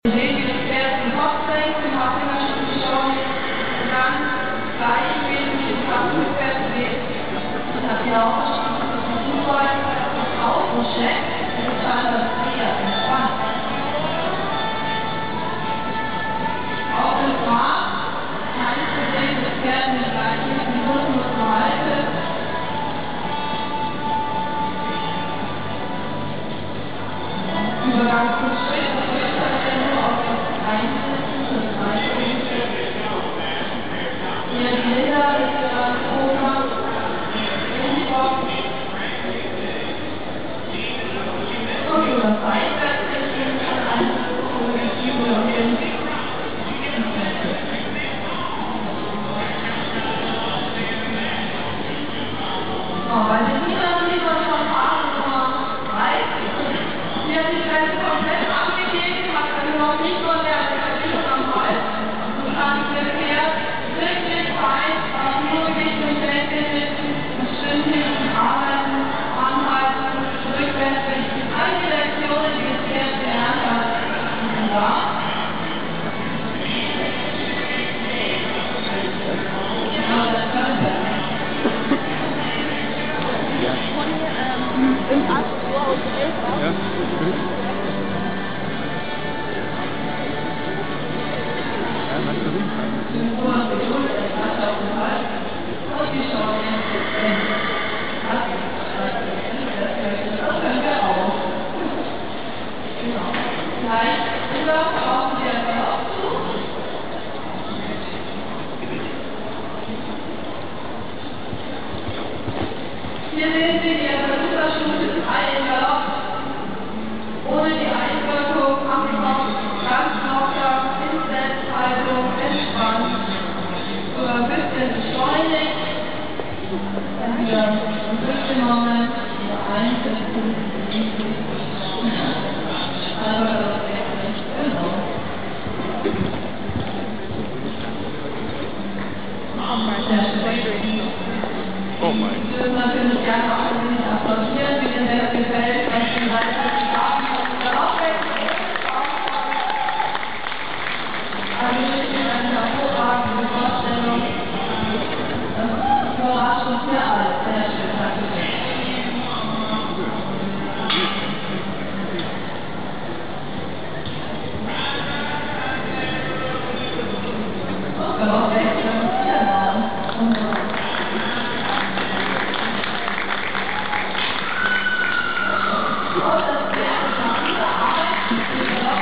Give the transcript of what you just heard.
Hier sehen Sie die Unterstufe des Einlaufs ohne die Einwirkung am Kopf, ganz locker, in Selbsthaltung, entspannt, sogar ein bisschen beschleunigt, dann wieder zurückgenommen, wieder einsetzen, aber das geht nicht, genau. Oh mein. Wir würden natürlich gerne auch ein wenig applaudieren, wie Ihnen das gefällt, was Sie weiter haben und darauf wechseln. Also wirklich eine hervorragende Vorstellung. Das überrascht uns hier alle. Sehr schön, danke schön. Und darauf wechseln. Genau.